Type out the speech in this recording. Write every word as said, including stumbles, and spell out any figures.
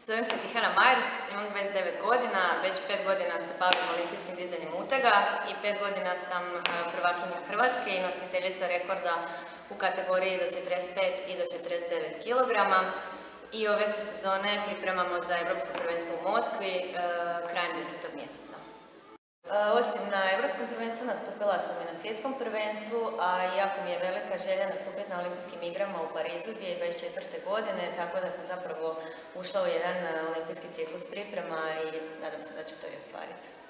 Zovem se Tihana Majer, imam dvadeset devet godina, već pet godina se bavim olimpijskim dizanjem utega i pet godina sam prvakinja Hrvatske i nositeljica rekorda u kategoriji do četrdeset pet i do četrdeset devet kilograma. I ove se sezone pripremamo za Europsko prvenstvo u Moskvi krajem desetog mjeseca. Osim na Europskom prvenstvu nastupila sam i na svjetskom prvenstvu, a jako mi je velika želja nastupiti na Olimpijskim igrama u Parizu dvije tisuće dvadeset četvrte. godine, tako da sam zapravo ušla u jedan olimpijski ciklus priprema i nadam se da ću to i ostvariti.